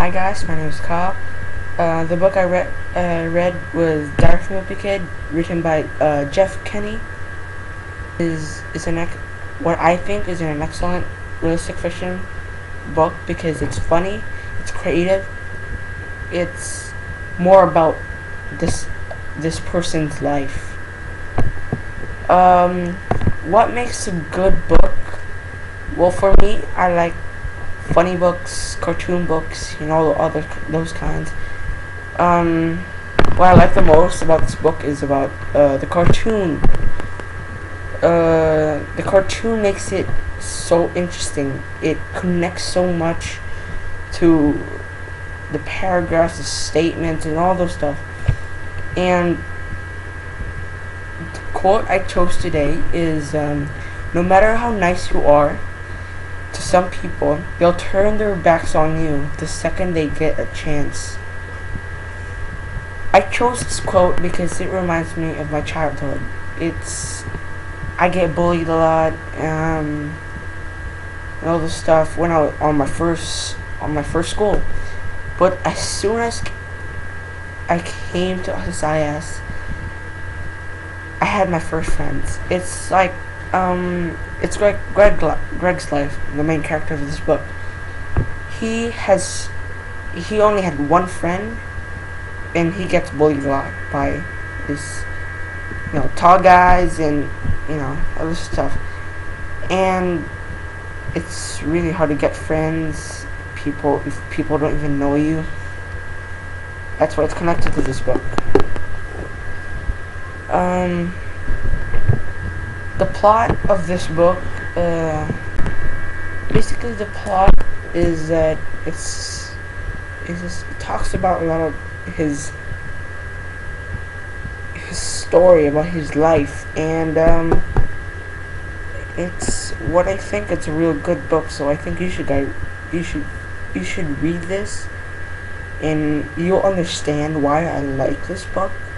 Hi guys, my name is Kyle. The book I read was Dark Movie Kid, written by Jeff Kinney. Is what I think is an excellent realistic fiction book because it's funny, it's creative, it's more about this person's life. What makes a good book? Well, for me, I like funny books, cartoon books, those kinds. What I like the most about this book is about the cartoon. The cartoon makes it so interesting. It connects so much to the paragraphs, the statements, and all those stuff. And the quote I chose today is, no matter how nice you are to some people, they'll turn their backs on you the second they get a chance. I chose this quote because it reminds me of my childhood. I get bullied a lot, and all this stuff when I was on my first school. But as soon as I came to SIS, I had my first friends. It's like it's Greg's life, the main character of this book. He only had one friend, and he gets bullied a lot by this, tall guys and other stuff. And it's really hard to get friends. If people don't even know you. That's why it's connected to this book. The plot of this book, basically the plot is that it talks about a lot of his story, about his life, and it's what I think it's a real good book. So I think you should read this, and you'll understand why I like this book.